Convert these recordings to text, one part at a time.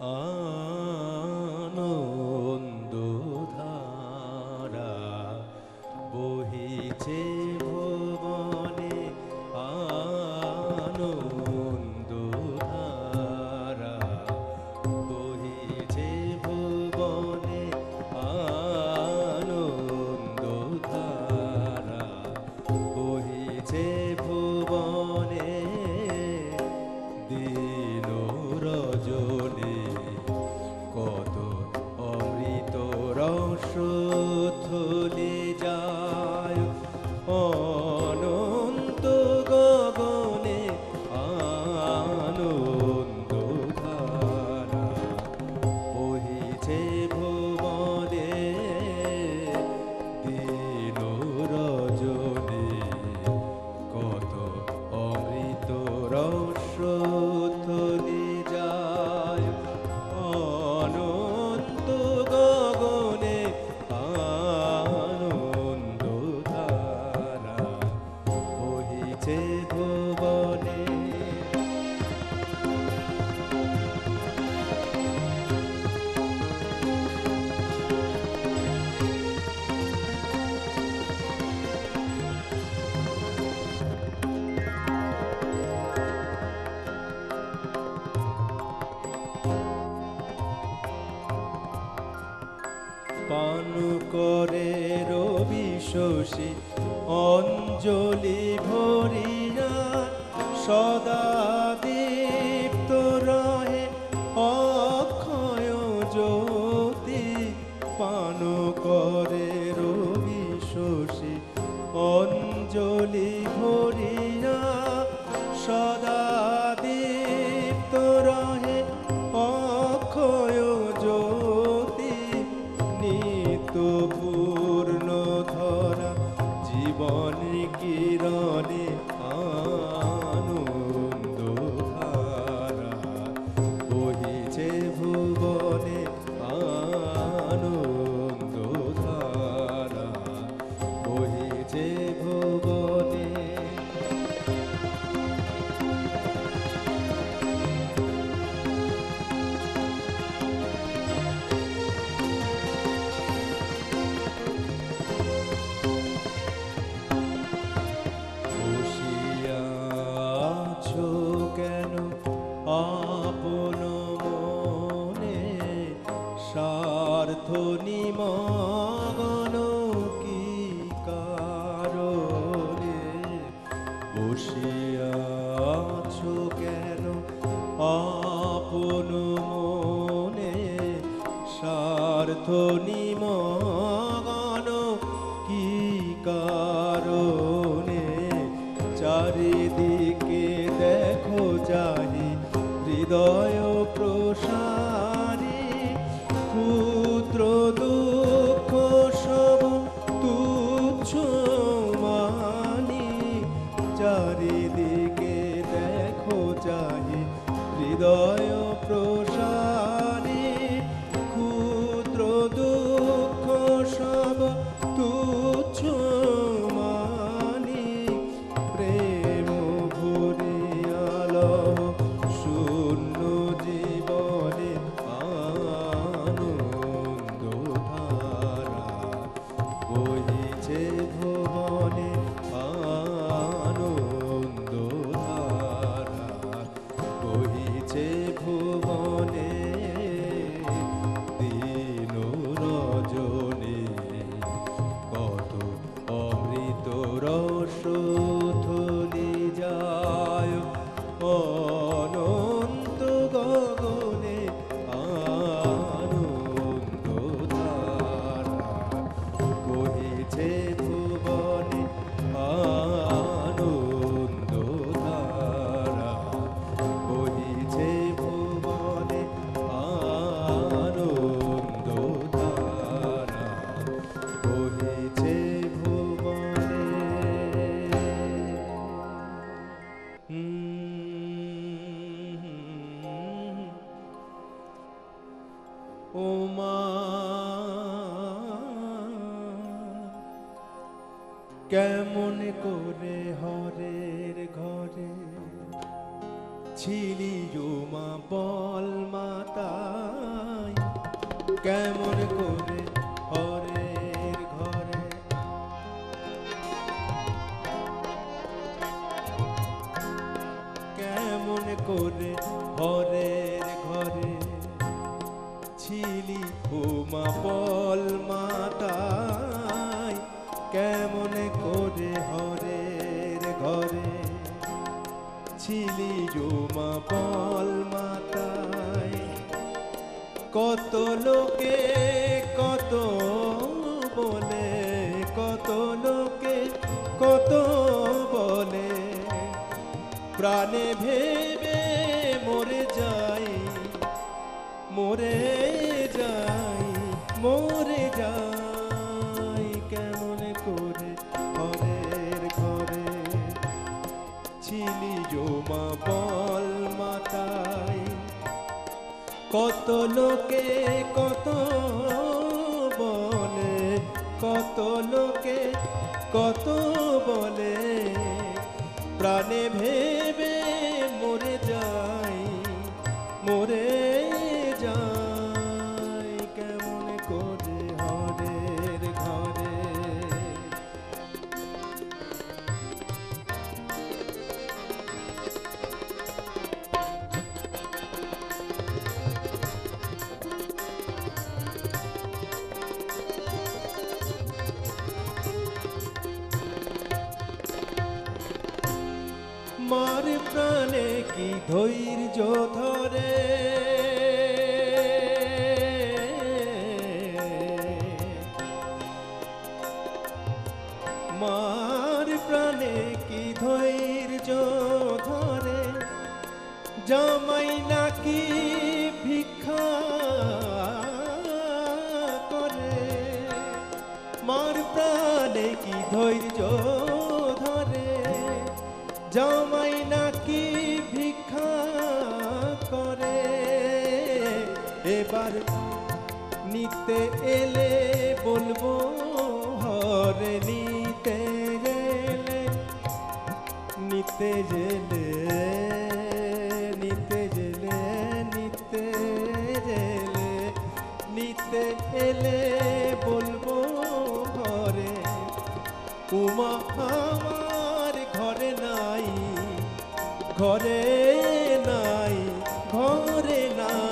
আনন্দধারা বহিছে ভুবনে, আনন্দধারা বহিছে ভুবনে, আনন্দধারা বহিছে ভুবনে, দিন রজনী কত অমৃত রস থলে যায়, অনন্ত গগনে আনন্দধারা বহিছে ভুবনে, দিন রজনী কত অমৃত রস থলে যায়, অনন্ত গগনে আনন্দধারা বহিছে ভুবনে। পান করে রবি শশী অঞ্জলি ভরিয়া, সদা দীপ্ত রহে অক্ষয় জ্যোতি। পান করে রবি শশী অঞ্জলি ভরিয়া, সদা দীপ্ত রহে অক্ষয় জ্যোতি। নিত্য পূর্ণ ধরা জীবন কিরণে আনন্দধারা বহিছে ভুবনে, আনন্দধারা বহিছে ভুবনে। বসিয়া আছো কেন আপন মনে, স্বার্থ নিমগ্ন কি কারণে? বসিয়া আছো কেন আপন মনে, স্বার্থ নিমগ্ন কি কারণে? চারিদিকে দেখো চাহি হৃদয় প্রসারী, ক্ষুদ্র দুঃখ সব তুচ্ছ মানি। চারিদিকে দেখো চাহি হৃদয় প্রসারী, ক্ষুদ্র দুঃখ সব তুচ্ছ মানি। প্রেম ভরিয়াল শূন্য জীবনে আনন্দধারা বহিছে ভুবনে, আনন্দধারা বহিছে ভুবনে, দিন রজনী কত অমৃত রস থলে যায়, অনন্ত গগনে আনন্দধারা বহিছে ভুবনে, আনন্দধারা বহিছে ভুবনে, আনন্দধারা বহিছে ভুবনে। ও মা কেমন করে হরের ঘরে ছিলি মা বল মাতা, কেমন করে হরের ঘরে কেমন করে হরের ঘরে ছিলি উমা বল মাতায় কেমন করে হরের ঘরে ছিলি উমা বল মাতায় কত লোকে কত বলে কত লোকে কত বলে প্রাণে ভেবে মরে যাই মরে যাই মরে যাই কেমন করে হরের ঘরে ছিলি জমা বল মাতায় কত লোকে কত বলে কত লোকে কত বলে প্রাণে ভেবে মরে যাই মরে যাই কেমন করে হরের ঘরে মার প্রাণে কি ধৈর্য ধরে মার প্রাণে কি ধৈর্য ধরে জামাই নাকি ভিক্ষা করে মার প্রাণে কি ধৈর্য ধরে জামাই নাকি ভিক্ষা করে এবার নিতে এলে বলবো হরে নিতে গেলে নিতে গেলে নিতে গেলে নিতে গেলে নিতে এলে বলবো ঘরে উমা আমার ঘরে নাই ঘরে নাই ঘরে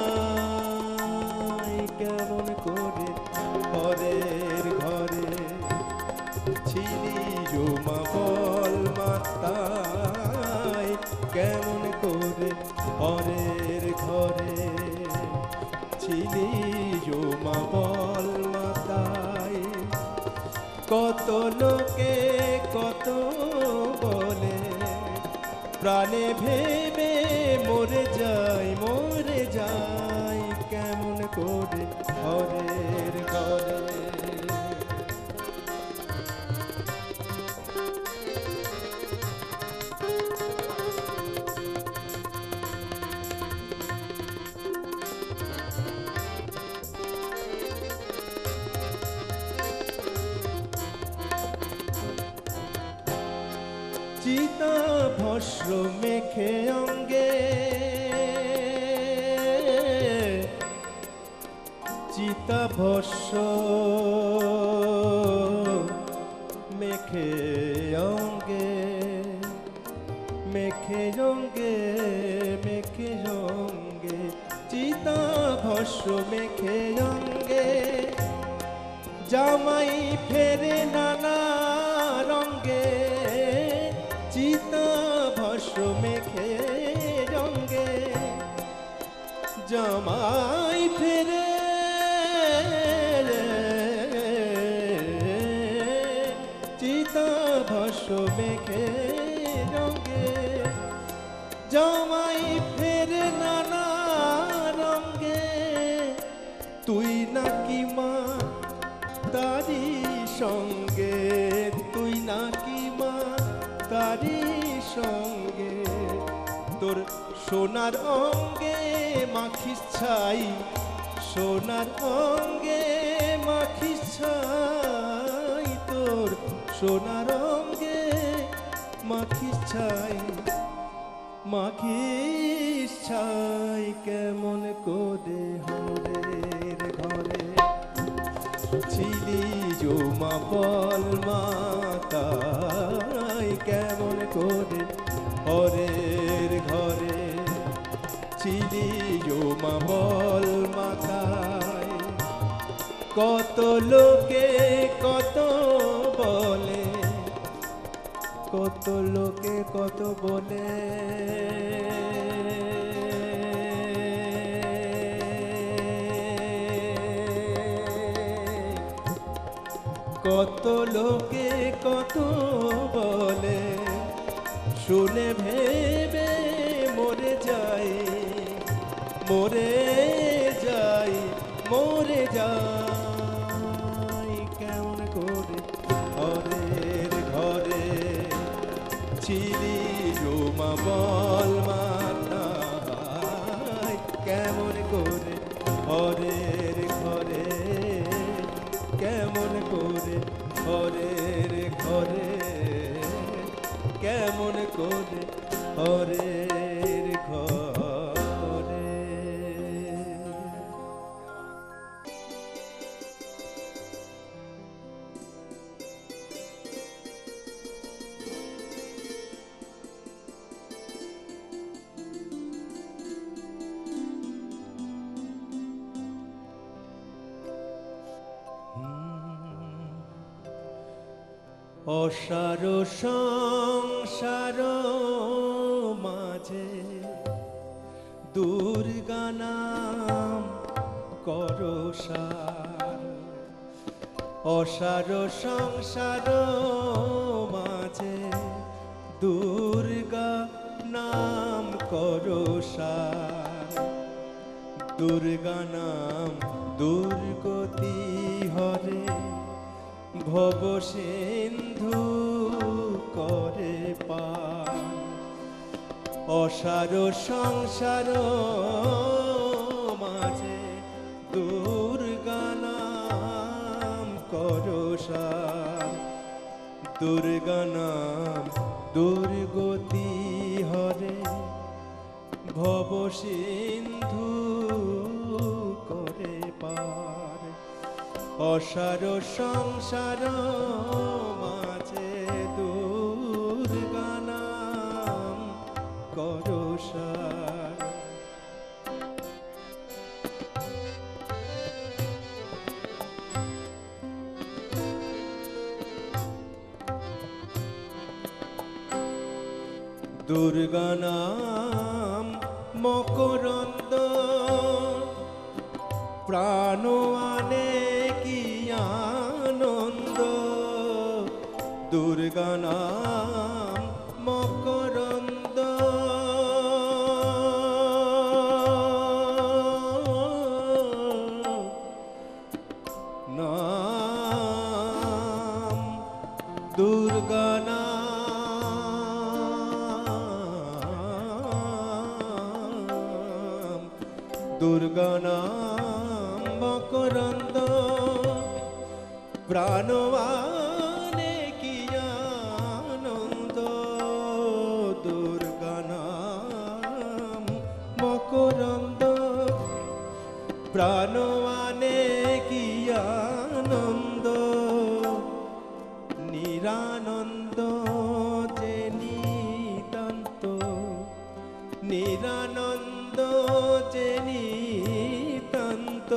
নাই কেমন করে হরের ঘরে ছিলি জমা বল মাতায় কেমন করে হরের ঘরে ছিলি জমা বল মাতায় কত লোকে কত বলে প্রাণে ভেবে মরে যাই কেমন করে হরের ঘরে চিতা ভস্ম মেখে অঙ্গে চিতা ভস্ম মেখে অঙ্গে মেখে অঙ্গে মেখে অঙ্গে চিতা ভস্ম মেখে অঙ্গে জামাই ফেরে নানা রঙ্গে চিতা ভস্ম মেখে রঙ্গে জামাই ফেরে চিতা ভস্ম মেখে রঙ্গে জামাই ফেরে নানা রঙ্গে তুই নাকি মা তারি সঙ্গে তুই নাকি মা তারি সঙ্গে তোর সোনার অঙ্গে মাখিস ছাই সোনার অঙ্গে মাখিস ছাই তোর সোনার অঙ্গে মাখিস ছাই মাখিস ছাই কেমন করে হরের ঘরে করে ছিলি জমা বল মাতায় কেমন করে হরের ঘরে ছিলি জমা বল মাতায় কত লোকে কত বলে কত লোকে কত বলে কত লোকে কত বলে শুনে ভেবে মরে যাই মরে যাই মরে যাই কেমন করে হরের ঘরে ছিলি জমা বল মাতায় কেমন করে হরের ঘরে কেমন করে হরের ঘরে কেমন করে হরের ঘরে অসার সংসার মাঝে দুর্গা নাম করো সার অসার সংসার মাঝে দুর্গা নাম করো সার দুর্গা নাম দুর্গতি হরে ভব সিন্ধু করে পার অসার সংসার মাঝে দুর্গা নাম করো সার দুর্গা নাম দুর্গতি হরে ভব সিন্ধু করে পার অসার সংসার মাঝে দুর্গা নাম করো সার দুর্গা নাম মকরন্দ প্রাণ আনে কি আনন্দ দুর্গা নাম মকরন্দ নাম দুর্গা নাম দুর্গা নাম মকরন্দ প্রাণবানে কি আনন্দ দুর্গা নাম মকরন্দ প্রাণবানে কি আনন্দ নিরানন্দ যে নিতান্ত নিরানন্দ যে নিতান্ত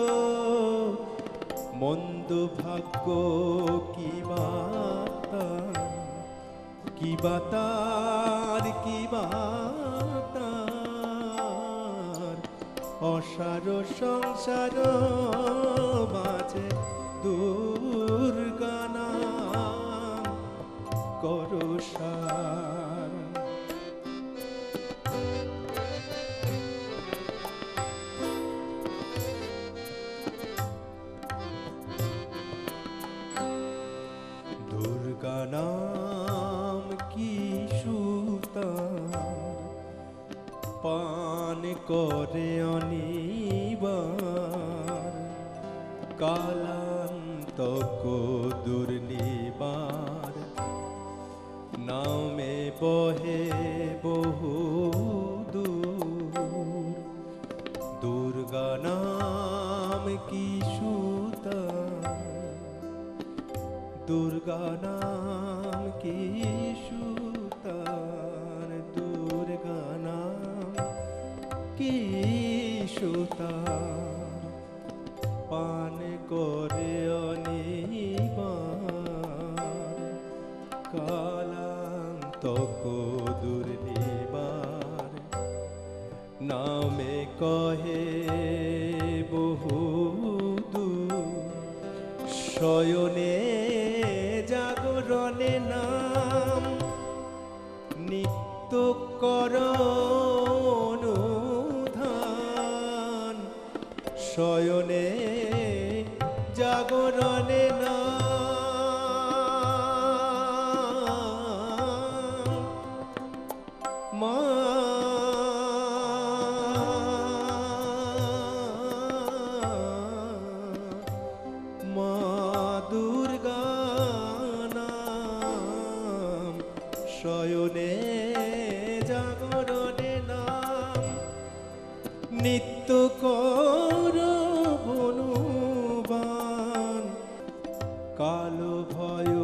মন্দ ভাগ্য কি বাতার কি বাতার কি বাতার অসার সংসার মাঝে দুর্গা নাম করো সার দুর্গা নাম কি সুতার পান করে অনিবার কালান্তক দুর্নিবার নামে বহে বহু দূর দুর্গা নাম কি সুতার দুর্গা নাম কি সুতার, দুর্গা নাম কি সুতার, পান করে অনিবার, কালান্তক দুর্নিবার, নামে কহে বহু শয়নে জাগরণে নাম, নিত্য কর অনুধান, শয়নে জাগরণে নাম, মা দুর্গা নাম, শয়নে জাগরণে নাম, নিত্য কর হনুমান, কালো ভয়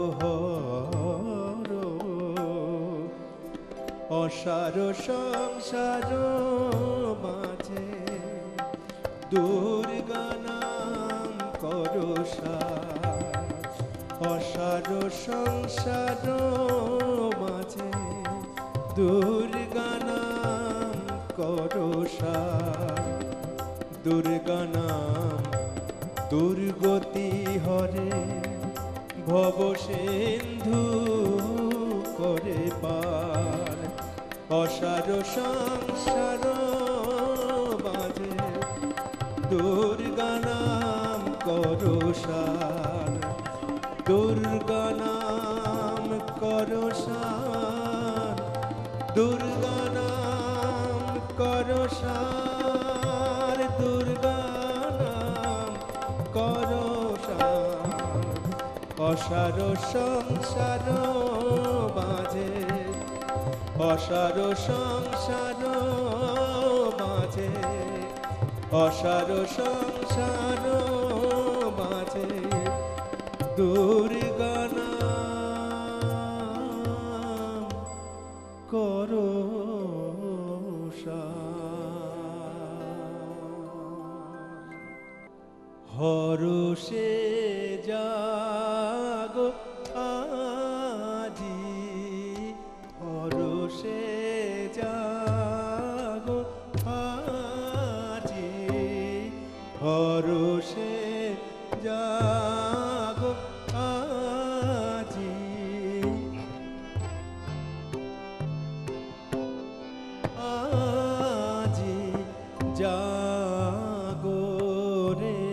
হর, অসার সংসার মাঝে দুর্গা নাম করো সার, অসার সংসার মাঝে দুর্গা নাম করো সার, দুর্গা নাম দুর্গতি হরে, ভব সিন্ধু করে পার, অসার সংসার মাঝে দুর্গা নাম করো সার, দুর্গা নাম করো সার, দুর্গা নাম করো সার, দুর্গা নাম করো সার, অসার সংসার মাঝে, অসার সংসার মাঝে, অসার সংসার মাঝে দুর্গা নাম করো হরষে জাগো আজি, হরষে জাগো আজি, হরষে জাগো আজি, আজি জাগো রে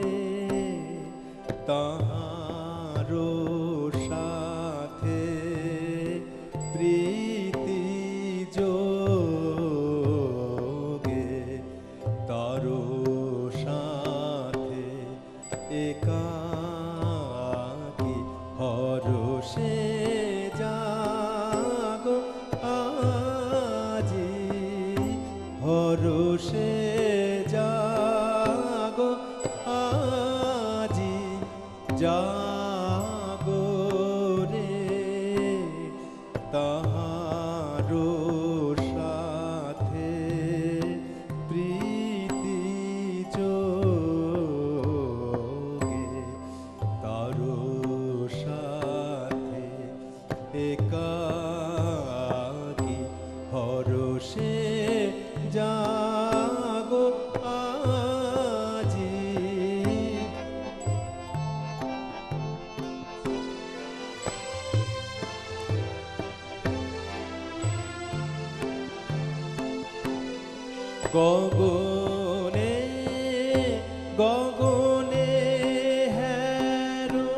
তাহারো সাথে প্রীতি যোগে, তারো সাথে একাকী হরষে জাগো আজি, হরষে জাগো আজি, জাগো রে তাহারো সাথে প্রীতি যোগে, তারো সাথে একাকী হরষে জাগো আজি। গগনে গগনে হেরো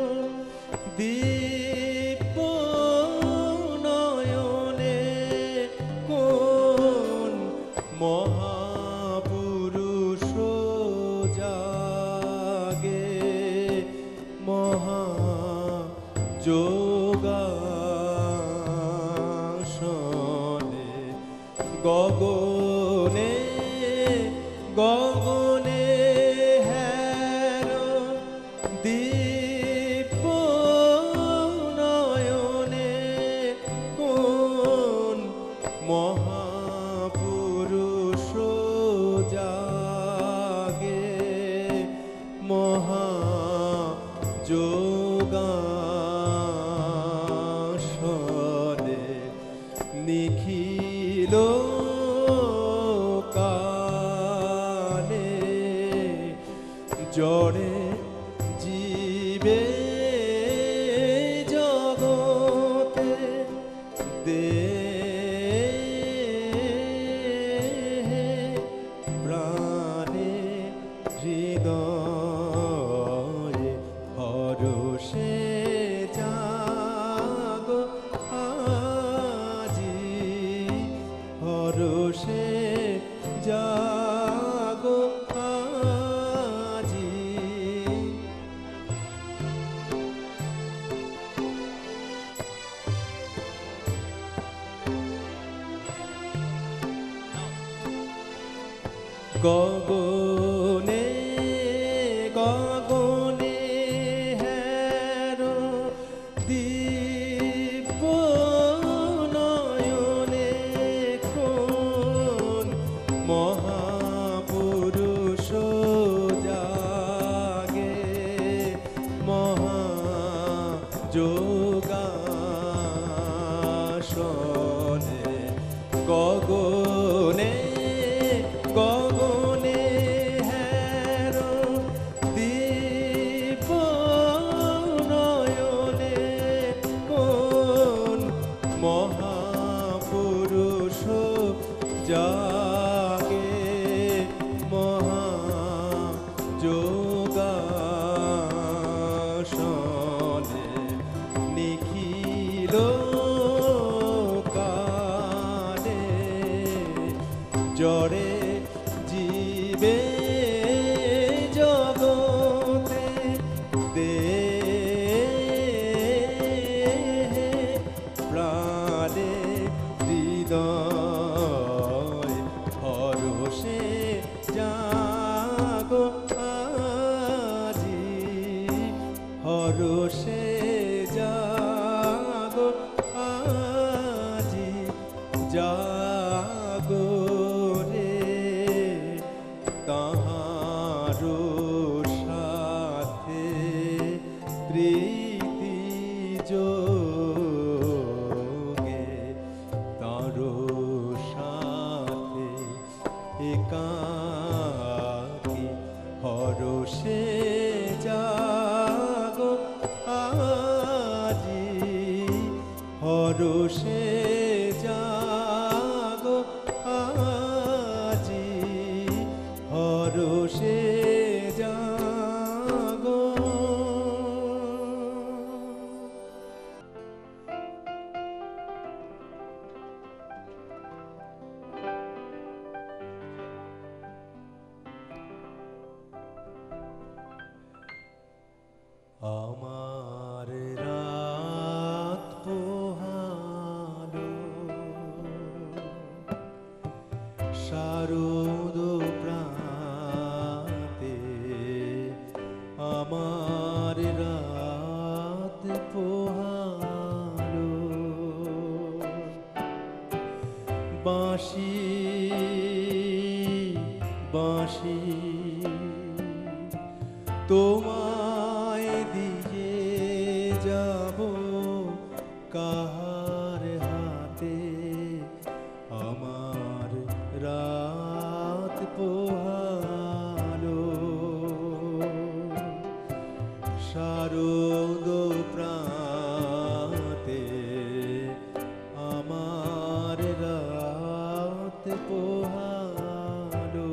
দীপ নয়নে, কোন মহাপুরুষ জাগে মহাযোগাসনে, গগনে গগনে হেরো দীপ যোগাসনে নিখিল কালে জড়ে জীবে জগতে দেহে প্রাণে হৃদয়ে হরষে জাগো আজি হরষে জাগো আজি গগনে গগনে হেরো দিব্য নয়নে কোন মহাপুরুষ জাগে মহাযোগাসনে গগনে গগনে হেরো দীপ নয়নে কোন মহাপুরুষ জাগে মহাযোগাসনে নিখিল কালে জড়ে জীবে জগতে দেহে প্রাণে হৃদয় হরষে জাগো আজি হরষে জাগো আজি জাগো রে তাহারো সাথে প্রীতি যোগে তারো সাথে একাকী হরষে জাগো আজি হরষে জাগো আজি হরষে জাগো আমার রাত পোহালো শারদ প্রাতে আমার রাত পোহালো বাঁশি বাঁশি তোমায় দিয়ে যাব কাহার হাতে আমার রাত পোহালো শারদ প্রাতে আমার রাত পোহালো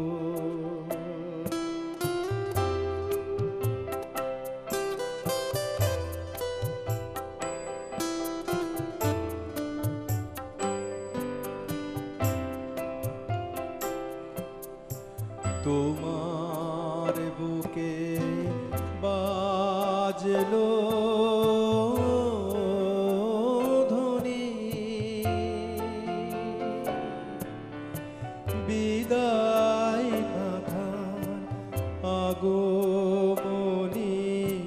তোমার বুকে বাজলো ধ্বনি বিদায় পাখার আগমনি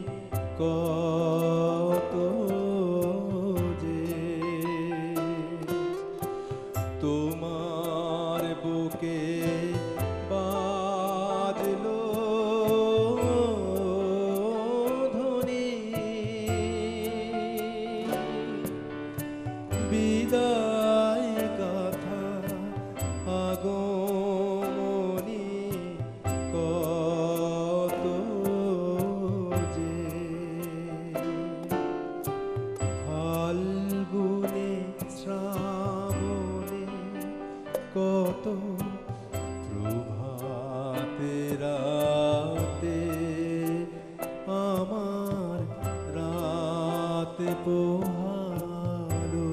কত যে তোমার বুকে বাজলো ধ্বনি পোহালো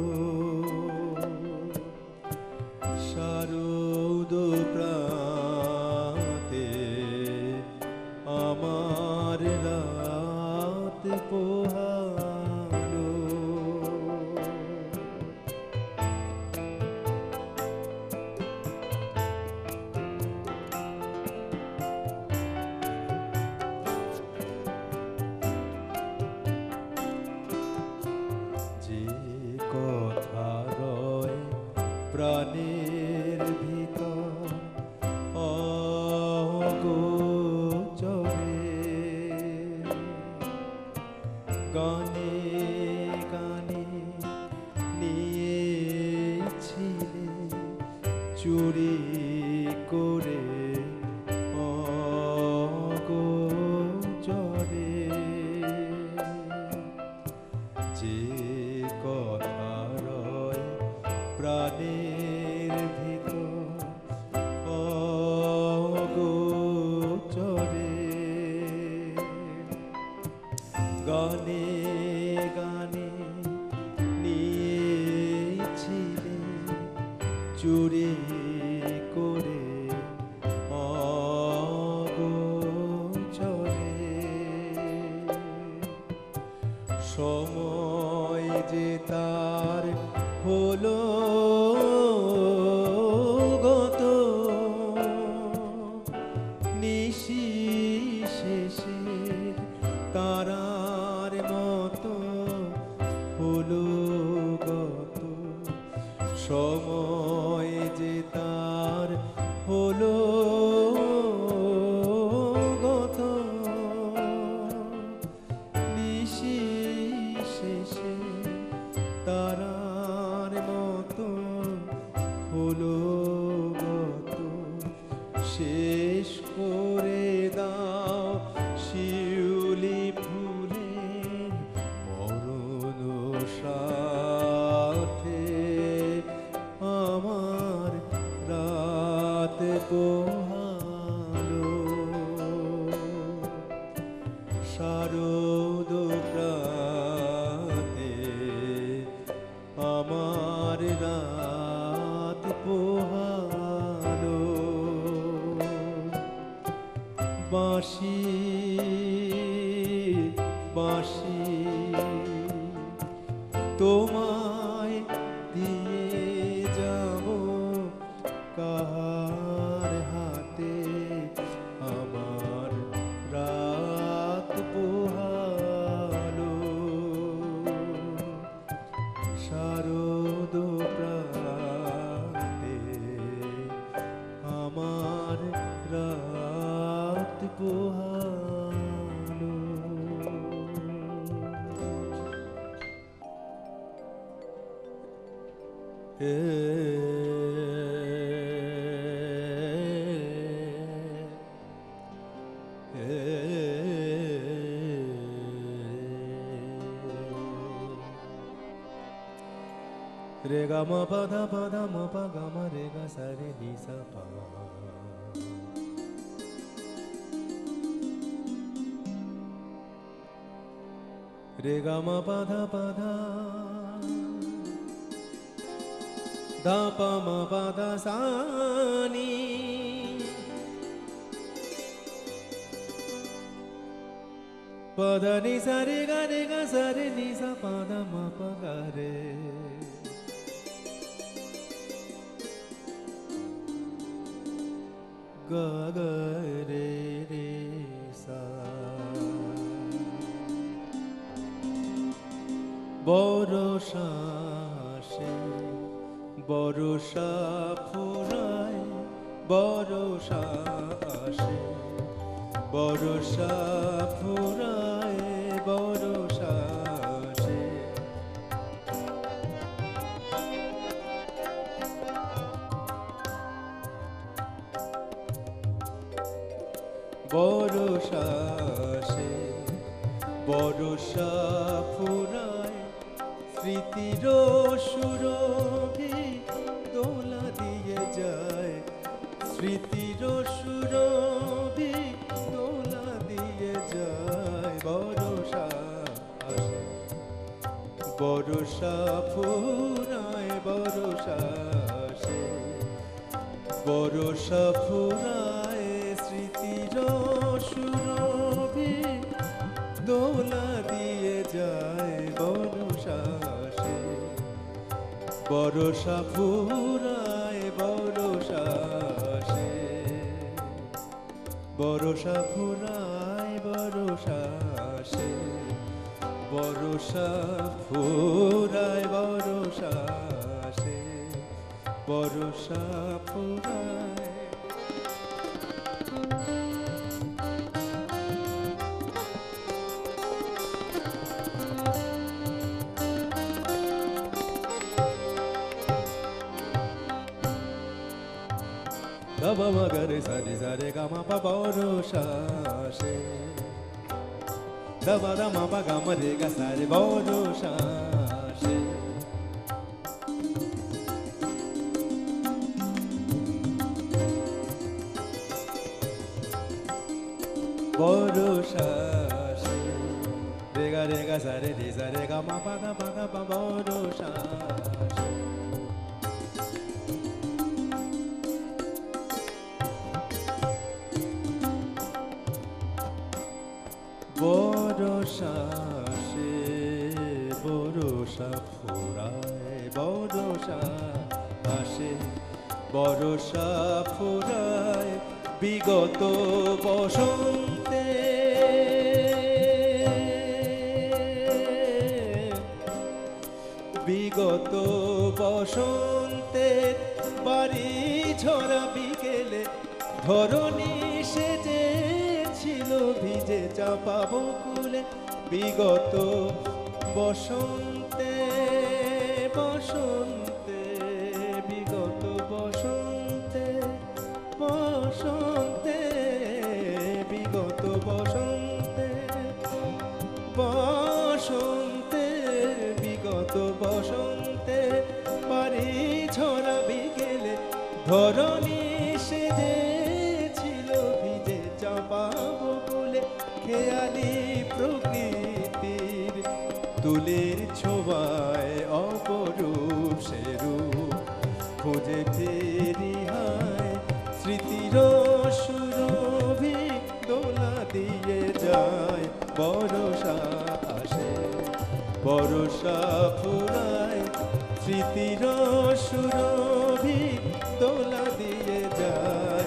শারদ প্রাতে আমার রাত পোহালো যে কথা রয় প্রাণের ভিতর অগোচরে গানে গানে নিয়েছিলে চুরি করে অগোচরে যে কথা রয় প্রাণের ভিতর অগোচরে গানে গানে নিয়েছিলে চুরি করে অগোচরে সময় যে তার হলো গত নিশি শেষের তারার মতো হলো গত সময় যে তার হলো গত নিশি শেষে তারার মতো হলো গত শেষ করে দাও শিউলি ফুলের মরণ সাথে আমার রাত পোহালো শারদ প্রাতে আমার রাত পোহালো বাঁশি বাঁশি তোমায় দিয়ে যাব কাহার হাতে আমার রাত পোহালো শারদ প্রাতে আমার রাত পোহালো রে গা মা পা ধা মা পা গা মা রে গা সা রে নি সা পা রে গা মা পা ধা ধা পা মা পা ধা সা নি পা ধা নি সা রে গা সা রে নি সা পা ধা মা পা গা রে ga ga re re sa বরষা আসে বরষা ফুরায় বরষা আসে বরষা ফুরায় বরষা আসে বরষা আসে বরষা ফুরায় স্মৃতির সুরভি দোলা দিয়ে যায় স্মৃতির সুরভি দোলা দিয়ে যায় বরষা আসে বরষা ফুরায় বরষা আসে, বরষা ফুরায় স্মৃতির সুরভি দোলা দিয়ে যায় বরষা আসে, বরষা ফুরায় বরষা আসে, বরষা ফুরায় বরষা আসে, বরষা ফুরায় বরষা আসে, বরষা ফুরায়। গামা মাগারে সারে সারে গামা পা বরষা আসে, দামা দামা পা গামা রে গা সারে বরষা আসে, বরষা আসে, রে গা সারে গামা পা গা পা বরষা আসে, বরষা আসে, বরষা ফুরায় বরষা আসে, বরষা ফুরায় বিগত বসন্তে, বিগত বসন্তে বাড়ি ঝরা বিকেলে ধরণী সেজে ছিল ভিজে চাপা বকুলে, বিগত বসন্তে বসন্তে, বিগত বসন্তে বসন্তে, বিগত বসন্তে বসন্তে, বিগত বসন্তে বাড়ি ঝরা বিকেলে ধরণী সেজে ছিল ভিজে চাপা বকুলে, খেয়ালি প্রকৃতির তুলির ছোঁয়ায় অপরূপ সে রূপ খুঁজে ফেরি হায়, স্মৃতির সুরভি দোলা দিয়ে যায় বরষা আসে, বরষা ফুরায় স্মৃতির সুরভি দোলা দিয়ে যায়।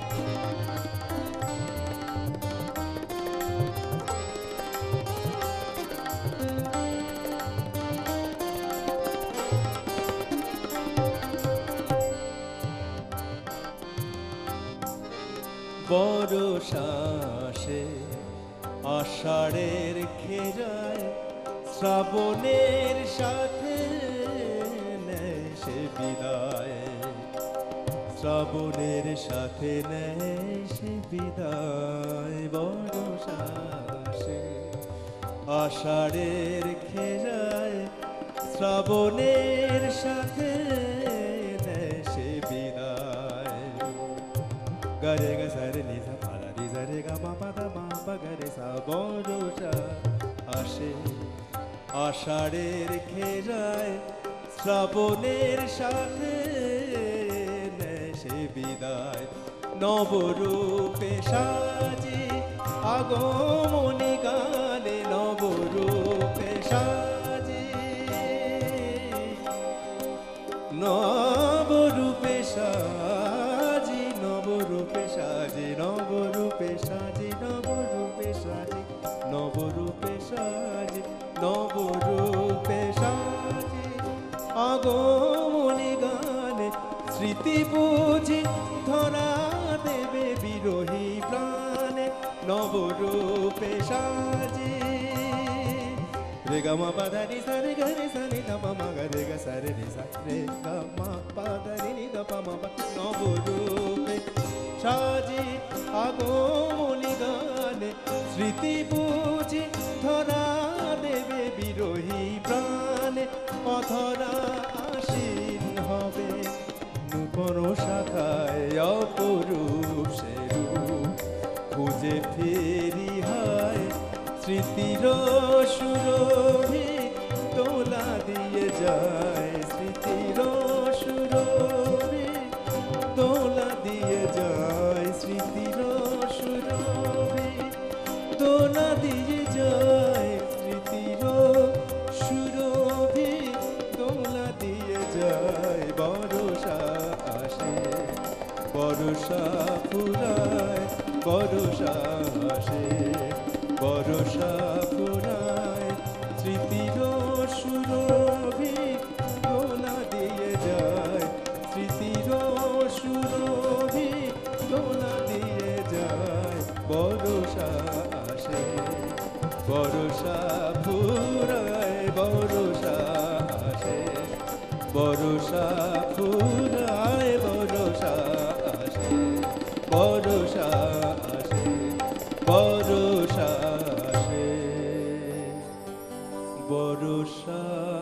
বরষা আসে আষাঢ়ের খেরায়, শ্রাবণের সাথে নেয় সে বিদায়, শ্রাবণের সাথে নেয় সে বিদায়, বরষা আসে আষাঢ়ের খেরায়, শ্রাবণের সাথে নেয় সে বিদায়, গরে গা সারে নি সা পা রে সা রে গা মা পা দা মা পা গা রে সা, বরষা আসে আষাঢ়ের খেরায়, শ্রাবণের সাথে নেয় সে বিদায়, নবরূপে সাজি আগমনী গানে, নবরূপে সাজি, নবরূপে সাজি, নবরূপে সাজি, নবরূপে সাজি, নবরূপে সাজি, নবরূপে সাজি, নবরূপে সাজি আগমনী গানে, স্মৃতি বুঝি ধরা দেবে বিরোহী প্রাণে, নবরূপে সাজি, রে গা মা পা ধা নি সা রে গা রে সা নি ধা পা মা গা রে গা সা রে নি সা, রে গা মা পা ধা নি ধা পা মা পা, নবরূপে সাজি আগমনী গানে, স্মৃতি বুঝি ধরা দেবে বিরোহী প্রাণে, অধরা আসীন হবে নূতন শাখায় অপরূপ সে রূপ খুঁজে ফেরি হায়, স্মৃতির সুরভি দোলা দিয়ে যায় স্মৃতির সুরভি, দোলা দিয়ে যায় স্মৃতির সুরভি, দোলা দিয়ে যায় স্মৃতির সুরভি, দোলা দিয়ে যায় বরষা আসে, বরষা ফুরায়, বরষা আসে, বরষা ফুরায় স্মৃতির সুরভি, দোলা দিয়ে যায় স্মৃতির সুরভি, দোলা দিয়ে যায় বরষা আসে, বরষা ফুরায়, বরষা আসে, বরষা ফুরায়, বরষা আসে, বরষা আসে, বরষা আসে, বরষা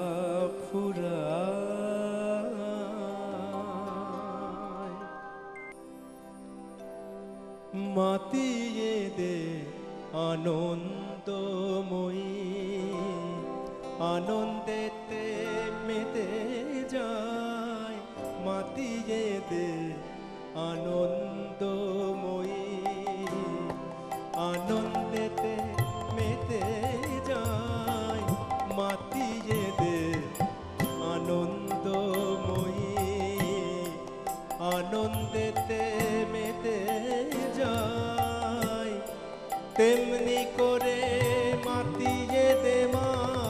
ফুরায়। মাতিয়ে দে আনন্দময়ী, আনন্দেতে মেতে যায়, মাতিয়ে দে আনন্দময়ী, আনন্দেতে মেতে যায়, মাতিয়ে দে আনন্দময়ী, আনন্দেতে মেতে যায়, তেমনি করে মাতিয়ে দে মা,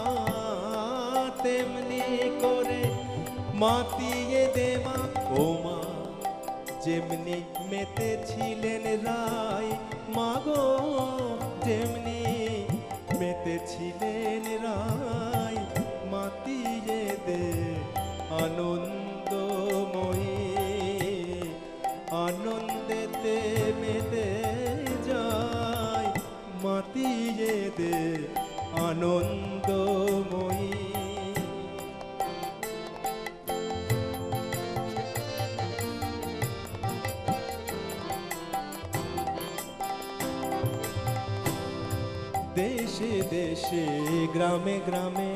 তেমনি করে মাতিয়ে দে মা, ও মা যেমনি মেতেছিলেন রায়, মাগো যেমনি মেতেছিলেন রায়, মাতিয়ে দে আনন্দময়ী, আনন্দেতে মেতে যায়, মাতিয়ে দে আনন্দময়ী। দেশে দেশে গ্রামে গ্রামে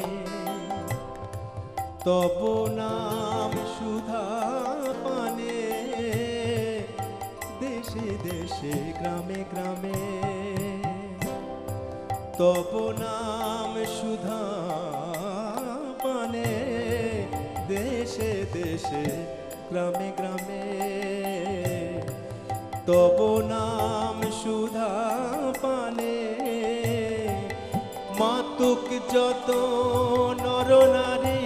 তব নাম সুধা পানে, দেশে দেশে গ্রামে গ্রামে তব নাম সুধা পানে, দেশে দেশে গ্রামে গ্রামে তব নাম সুধা পানে, মাতুক যত নর নারী,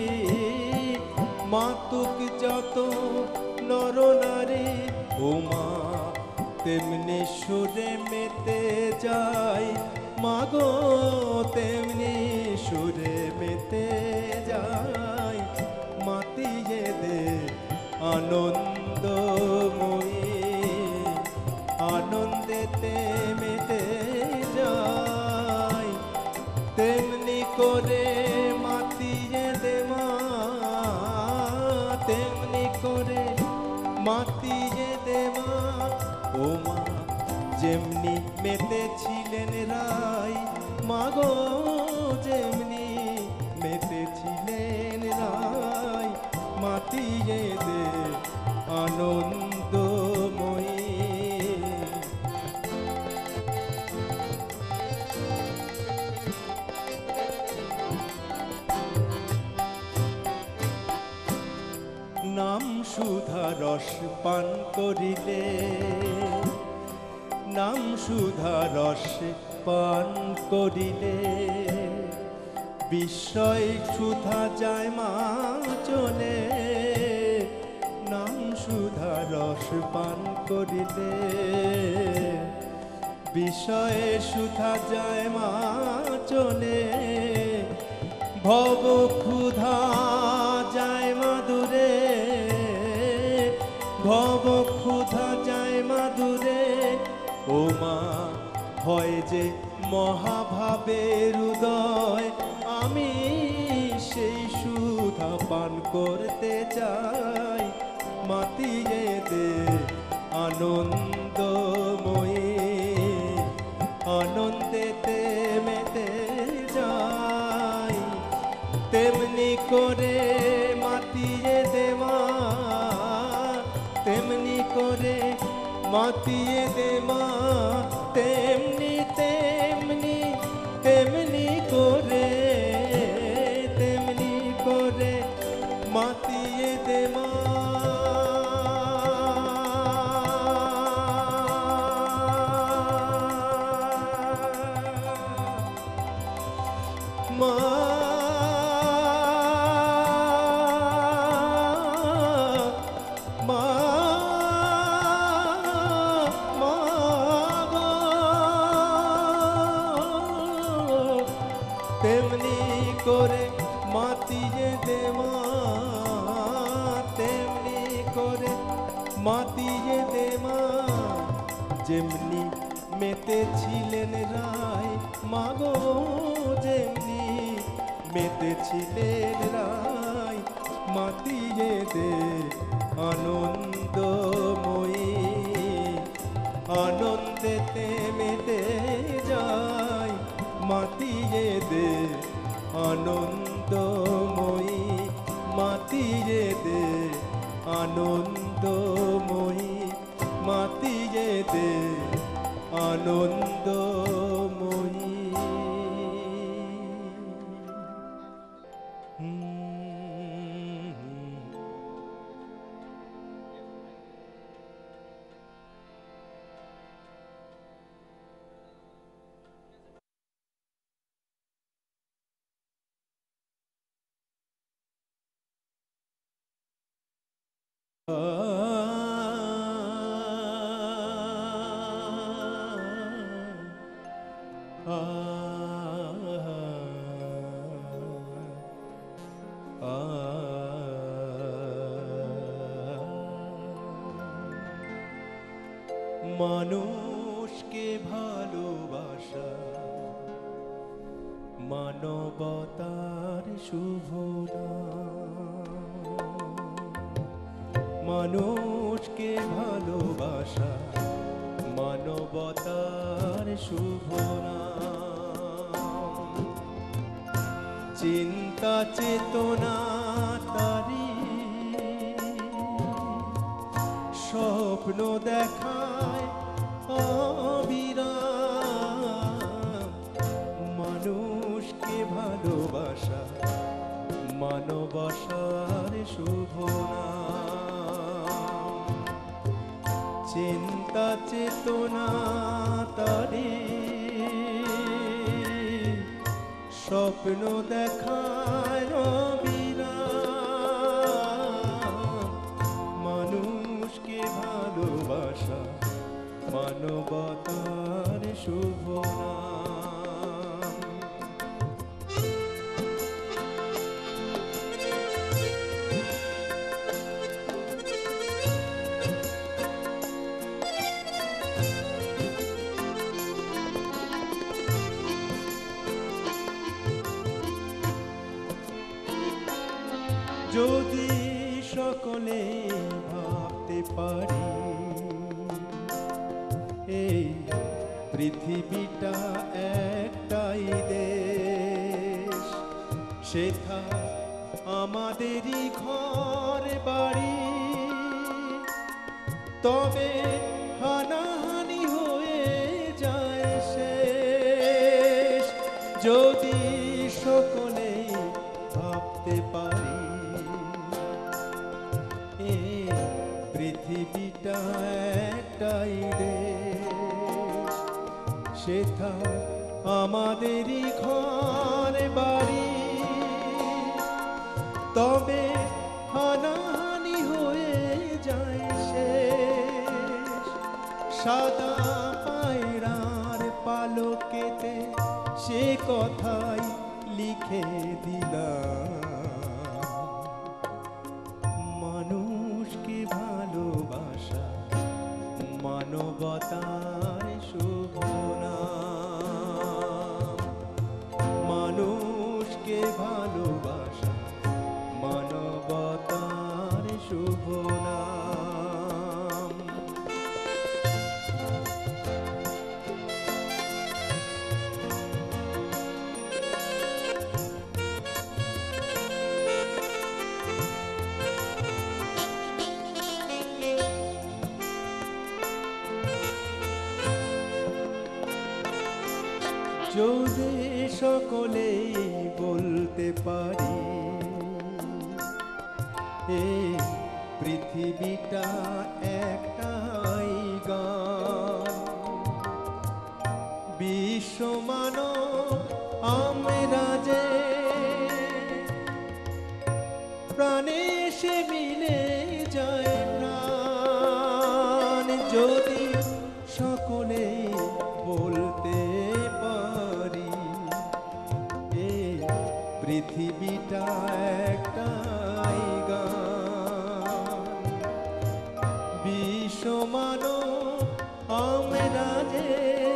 মাতুক যত নর নারী, ও মা তেমনি সুরে মেতে যায়, মাগো তেমনি সুরে মেতে যায়, মাতিয়ে দে আনন্দময়ী, আনন্দেতে মেতে যায়, তেমনি করে মাতিয়ে দে মা, তেমনি করে মাতিয়ে দে মা, ও মা যেমনি মেতেছিলেন রায়, মাগো যেমনি মেতেছিলেন রায়, মাতিয়ে দে আনন্দময়ী। নাম সুধা রস পান করিলে, নাম সুধা রস পান করিলে, বিস্ময় সুধা যায় মা চলে, নাম সুধা রস পান করিলে, বিষয়ে সুধা যায় মা চলে, ভব ক্ষুধা যায় মাদুরে, ভব ক্ষুধা যায় মাদুরে, ও মা হয় যে মহাভাবের উদয়, আমি সেই সুধা পান করতে চাই, মাতিয়ে দে আনন্দময়ী, আনন্দেতে মেতে যাই, মাতিয়ে দে মা তেমনি তেমনি তেমনি করে মাতিয়ে দে মা মা তেমনি করে মাতিয়ে দে মা তেমনি করে মাতিয়ে দে মা যেমনি মেতেছিলেন রায় মাগো যেমনি মেতেছিলেন রায় মাতিয়ে দে আনন্দময়ী আনন্দেতে মেতে যায় মাতিয়ে দে আনন্দময়ী মাতিয়ে দে আনন্দময়ী মাতিয়ে দে আনন্দময়ী মানুষকে ভালোবাসা মানবতার শুভ নাম মানুষকে ভালোবাসা মানবতার শুভ নাম চিন্তা চেতনা তারি স্বপ্ন দেখায় অবিরাম মানুষকে ভালোবাসা মানবতার শুভ নাম চিন্তা চেতনা তারি স্বপ্ন দেখায় অবিরাম মানুষকে ভালোবাসা মানবতার শুভ নাম যদি সকলে ভাবতে পারি এই পৃথিবীটা একটাই দেশ সেথা আমাদেরই ঘর বাড়ি তবে হানাহানি হয়ে যায় শেষ যদি সকলে ভাবতে পারি এই পৃথিবীটা একটাই দেশ সেথা আমাদেরই ঘর বাড়ি তবে হানাহানি হয়ে যায় শেষ সাদা পায়রার পালকেতে সে কথাই লিখে দিলাম মানুষকে ভালোবাসা মানবতার শুভ নাম মানুষকে ভালোবাসা মানবতার শুভ নাম যদি সকলেই বলতে পারি এই পৃথিবীটা একটাই গান, বিশ্ব মানব আমরা যে প্রাণে সে মিলে যায় প্রাণ, যদি সকলে বলতে পারি এই পৃথিবীটা একটাই গান, বিশ্ব মানব আমরা যে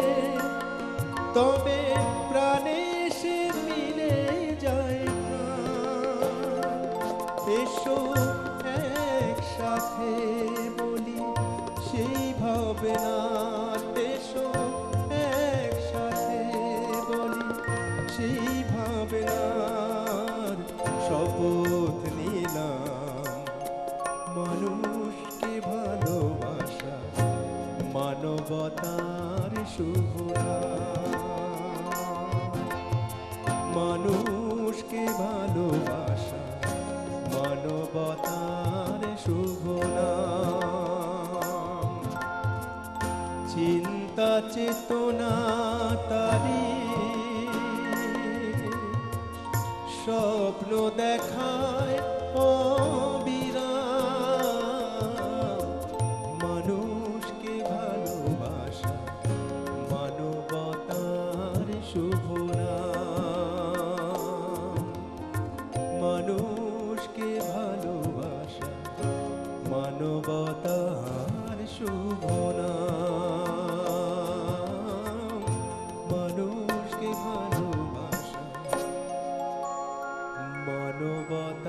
তবে প্রাণে সে মিলে যায় প্রাণ। এসো একসাথে বলি সেই ভাবনা, এসো একসাথে বলি সেই ভাবনার শপথ নিলাম, মানুষকে ভালোবাসা মানবতার শুভ নাম, মানুষকে ভালোবাসা মানবতার শুভ নাম। চিন্তা চেতনা তারি স্বপ্ন দেখায় অবিরাম, মানুষকে ভালোবাসা মানবতার শুভ নাম, মানুষকে ভালোবাসা মানবতার শুভ নাম, মানুষকে ভালোবাসা মানবতা